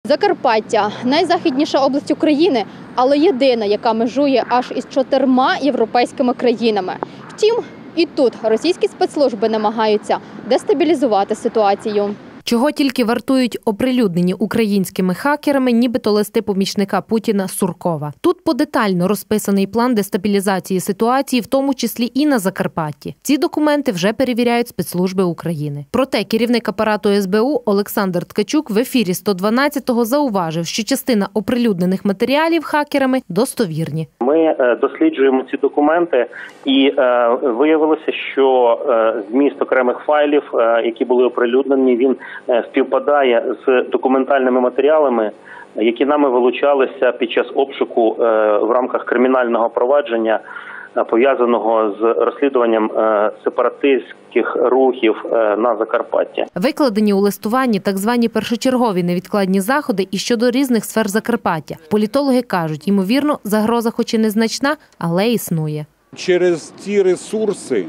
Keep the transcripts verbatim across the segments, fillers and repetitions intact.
Закарпаття – найзахідніша область України, але єдина, яка межує аж із чотирма європейськими країнами. Втім, і тут російські спецслужби намагаються дестабілізувати ситуацію. Чого тільки вартують оприлюднені українськими хакерами, нібито листи помічника Путіна Суркова. Тут подетально розписаний план дестабілізації ситуації, в тому числі і на Закарпатті. Ці документи вже перевіряють спецслужби України. Проте керівник апарату ес бе у Олександр Ткачук в ефірі сто дванадцятого зауважив, що частина оприлюднених матеріалів хакерами достовірні. Ми досліджуємо ці документи і виявилося, що зміст окремих файлів, які були оприлюднені, він співпадає з документальними матеріалами, які нами вилучалися під час обшуку в рамках кримінального провадження, пов'язаного з розслідуванням сепаратистських рухів на Закарпатті. Викладені у листуванні так звані першочергові невідкладні заходи і щодо різних сфер Закарпаття. Політологи кажуть, ймовірно, загроза хоч і незначна, але існує. Через ці ресурси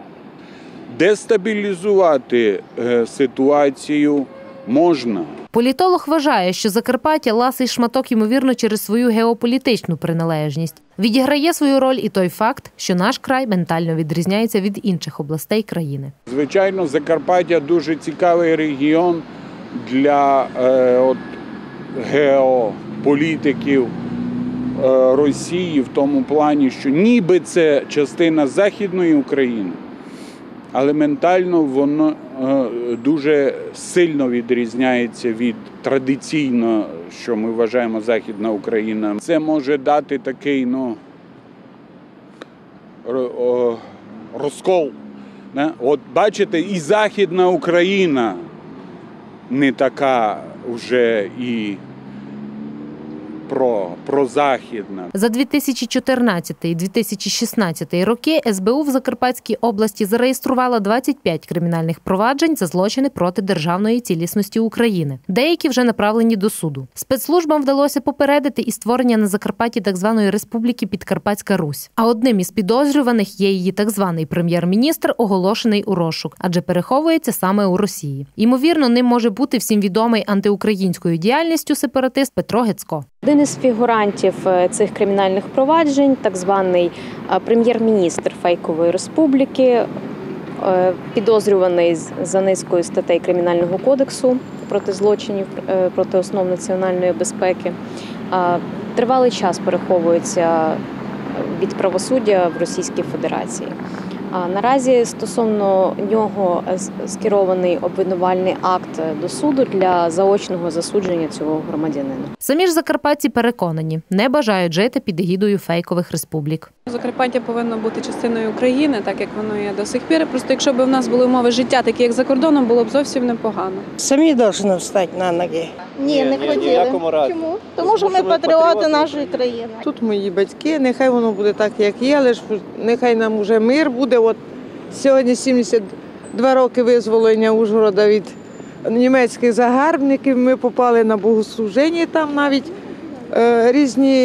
дестабілізувати ситуацію можна. Політолог вважає, що Закарпаття – ласий шматок, ймовірно, через свою геополітичну приналежність. Відіграє свою роль і той факт, що наш край ментально відрізняється від інших областей країни. Звичайно, Закарпаття дуже цікавий регіон для е, от, геополітиків е, Росії в тому плані, що ніби це частина Західної України, але ментально воно дуже сильно відрізняється від традиційно, що ми вважаємо Західна Україна. Це може дати такий, ну, розкол. От бачите, і Західна Україна не така вже і Про, прозахідна. За дві тисячі чотирнадцятий - дві тисячі шістнадцятий роки ес бе у в Закарпатській області зареєструвала двадцять п'ять кримінальних проваджень за злочини проти державної цілісності України. Деякі вже направлені до суду. Спецслужбам вдалося попередити і створення на Закарпатті так званої Республіки Підкарпатська Русь. А одним із підозрюваних є її так званий прем'єр-міністр, оголошений у розшук, адже переховується саме у Росії. Ймовірно, ним може бути всім відомий антиукраїнською діяльністю сепаратист Петро Гецько. Один із фігурантів цих кримінальних проваджень, так званий прем'єр-міністр фейкової республіки, підозрюваний за низкою статей Кримінального кодексу проти злочинів, проти основ національної безпеки, тривалий час переховується від правосуддя в Російській Федерації. А наразі стосовно нього скерований обвинувальний акт до суду для заочного засудження цього громадянина. Самі ж закарпатці переконані, не бажають жити під егідою фейкових республік. Закарпаття повинно бути частиною України, так як воно є до сих пір. Просто якщо б в нас були умови життя, такі як за кордоном, було б зовсім непогано. Самі повинні встати на ноги. Ні, не хотіли. Чому? Тому що ми патріоти нашої країни. Тут мої батьки, нехай воно буде так, як є, але ж нехай нам вже мир буде. От сьогодні сімдесят два роки визволення Ужгорода від німецьких загарбників. Ми попали на богослужіння, там навіть е, різні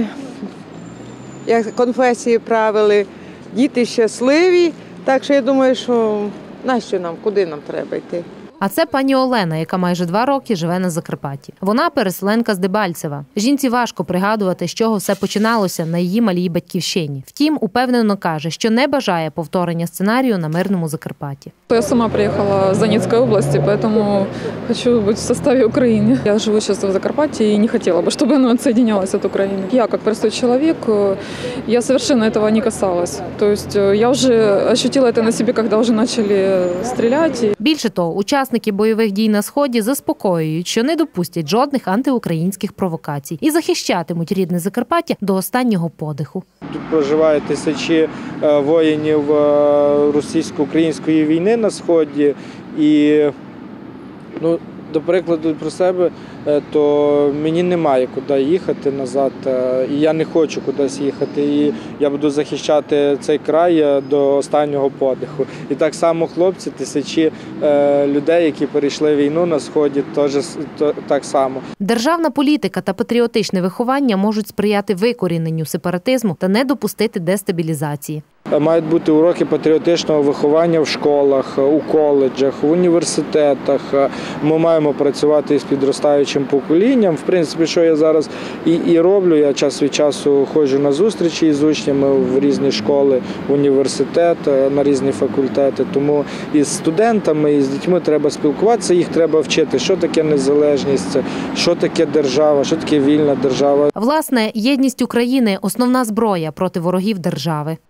як конфесії правили, діти щасливі. Так що я думаю, що нащо нам, куди нам треба йти. А це пані Олена, яка майже два роки живе на Закарпатті. Вона переселенка з Дебальцева. Жінці важко пригадувати, з чого все починалося на її малій батьківщині. Втім, упевнено каже, що не бажає повторення сценарію на мирному Закарпатті. Я сама приехала с Донецкой области, поэтому хочу быть в составе Украины. Я живу сейчас в Закарпатье и не хотела бы, чтобы оно отсоединялось от Украины. Я, как простой человек, я совершенно этого не касалась. То есть я уже ощутила это на себе, когда уже начали стрелять. Більше того, учасники бойових дій на Сході заспокоюють, що не допустять жодних антиукраїнських провокацій і захищатимуть рідне Закарпаття до останнього подиху. Тут проживають тисячі воїнів російсько-української війни на Сході і, ну, до прикладу, про себе, то мені немає куди їхати назад, і я не хочу кудись їхати, і я буду захищати цей край до останнього подиху. І так само хлопці, тисячі людей, які перейшли війну на Сході, теж так само. Державна політика та патріотичне виховання можуть сприяти викоріненню сепаратизму та не допустити дестабілізації. Мають бути уроки патріотичного виховання в школах, у коледжах, в університетах. Ми маємо працювати із підростаючим підростаючим поколінням. В принципі, що я зараз і, і роблю, я час від часу ходжу на зустрічі з учнями в різні школи, університет, на різні факультети. Тому із студентами, і з дітьми треба спілкуватися, їх треба вчити, що таке незалежність, що таке держава, що таке вільна держава. Власне, єдність України – основна зброя проти ворогів держави.